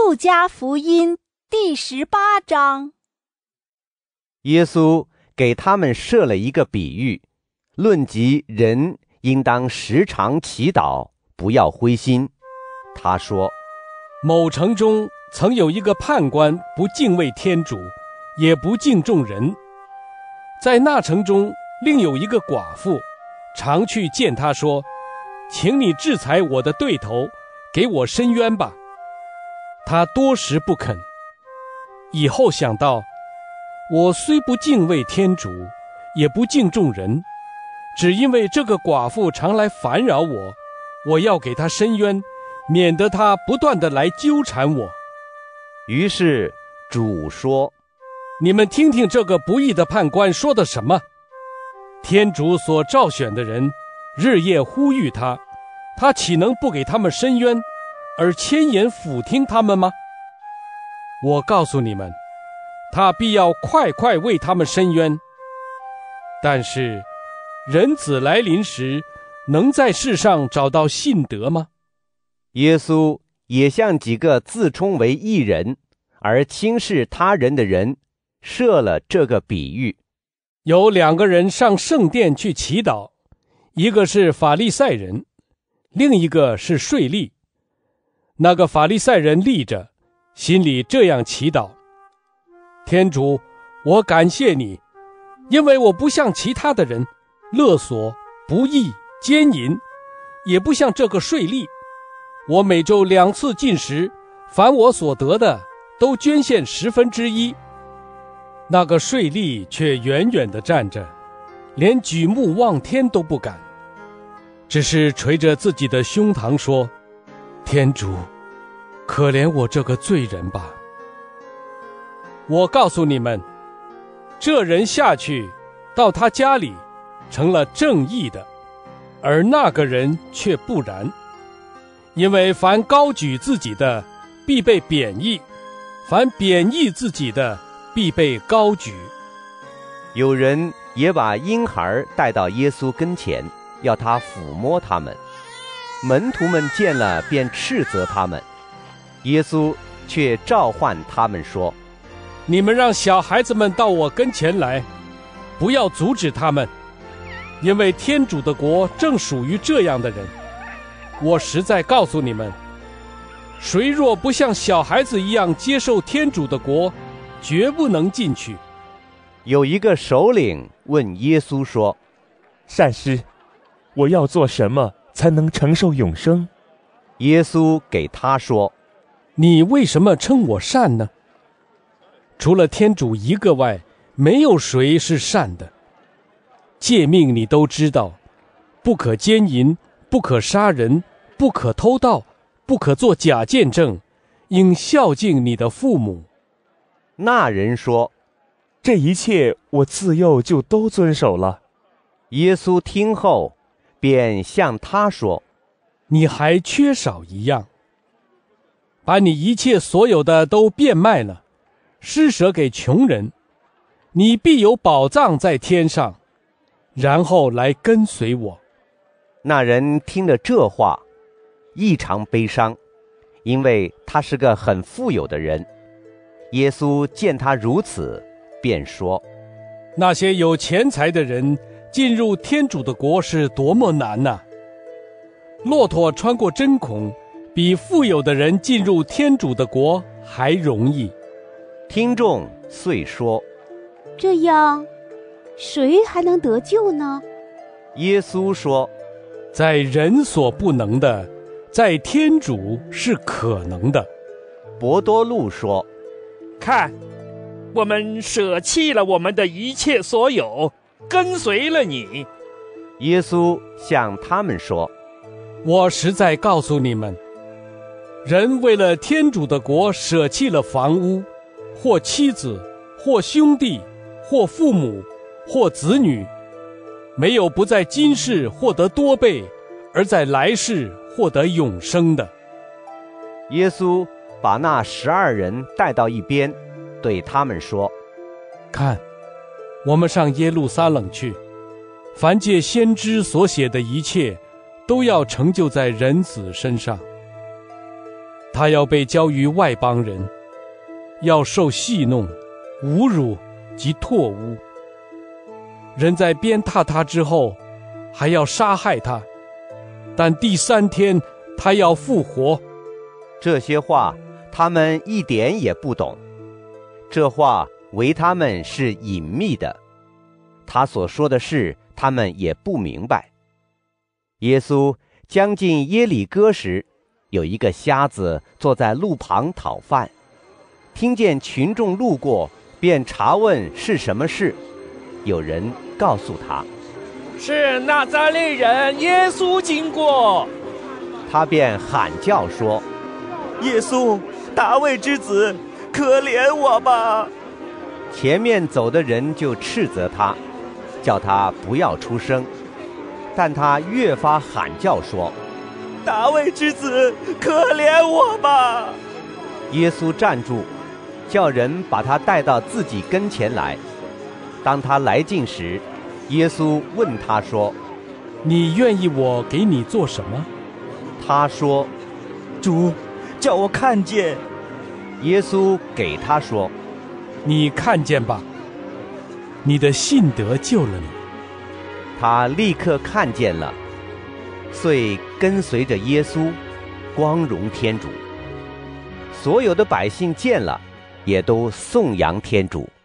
路加福音第18章。 耶稣给他们设了一个比喻，论及人应当时常祈祷，不要灰心。他说， 某城中曾有一个判官，不敬畏天主，也不敬重人。在那城中另有一个寡妇，常去见他说，请你制裁我的对头，给我伸冤吧。他多时不肯。以后想到，我虽不敬畏天主，也不敬重人，只因为这个寡妇常来烦扰我，我要给她伸冤，免得她不断地来纠缠我。 于是主说， 你们听听这个不义的判官说的什么。天主所召选的人，日夜呼吁他，他岂能不给他们伸冤，而千言俯听他们吗？我告诉你们，他必要快快为他们伸冤。但是人子来临时，能在世上找到信德吗？ 耶稣也向几个自称为义人而轻视他人的人设了这个比喻。 有2个人上圣殿去祈祷，一个是法利赛人，另一个是税吏。那个法利赛人立着，心里这样祈祷，天主，我感谢你，因为我不像其他的人勒索、不义、奸淫，也不像这个税吏。我每周2次进食，凡我所得的都捐献1/10。那个税吏却远远地站着，连举目望天都不敢，只是捶着自己的胸膛说，天主，可怜我这个罪人吧。我告诉你们，这人下去到他家里成了正义的，而那个人却不然。因为凡高举自己的，必被贬义；凡贬义自己的，必被高举。 有人也把婴孩带到耶稣跟前，要他抚摸他们。门徒们见了，便斥责他们。耶稣却召唤他们说， 你们让小孩子们到我跟前来，不要阻止他们，因为天主的国正属于这样的人。我实在告诉你们，谁若不像小孩子一样接受天主的国，绝不能进去。 有一个首领问耶稣说， 善师，我要做什么才能承受永生？ 耶稣给他说， 你为什么称我善呢？除了天主一个外，没有谁是善的。诫命你都知道，不可奸淫，不可杀人，不可偷盗，不可作假见证，应孝敬你的父母。 那人说， 这一切我自幼就都遵守了。 耶稣听后，便向他说， 你还缺少一样，把你一切所有的都变卖了，施舍给穷人，你必有宝藏在天上，然后来跟随我。 那人听了这话，异常悲伤，因为他是个很富有的人。耶稣见他如此，便说， 那些有钱财的人进入天主的国是多么难呐！骆驼穿过针孔，比富有的人进入天主的国还容易。 听众遂说， 这样，谁还能得救呢？ 耶稣说， 在人所不能的，在天主是可能的。 伯多禄说， 看，我们舍弃了我们的一切所有，跟随了你。 耶稣向他们说， 我实在告诉你们，人为了天主的国舍弃了房屋，或妻子，或兄弟，或父母，或子女，没有不在今世获得多倍，而在来世获得永生的。 耶稣把那12人带到一边，对他们说， 看，我们上耶路撒冷去，凡借先知所写的一切，都要成就在人子身上。 他要被交于外邦人，要受戏弄、侮辱及唾污。人在鞭挞他之后，还要杀害他，但第3天他要复活。 这些话他们一点也不懂，这话为他们是隐秘的，他所说的事他们也不明白。耶稣将近耶里哥时，有一个瞎子坐在路旁讨饭，听见群众路过，便查问是什么事。有人告诉他， 是拿撒勒人耶稣经过。 他便喊叫说， 耶稣，大卫之子，可怜我吧！ 前面走的人就斥责他，叫他不要出声，但他越发喊叫说， 大卫之子，可怜我吧！ 耶稣站住，叫人把他带到自己跟前来。当他来近时，耶稣问他说， 你愿意我给你做什么？ 他说， 主，叫我看见。 耶稣给他说， 你看见吧，你的信德救了你。 他立刻看见了，遂跟随着耶稣，光荣天主。所有的百姓见了，也都颂扬天主。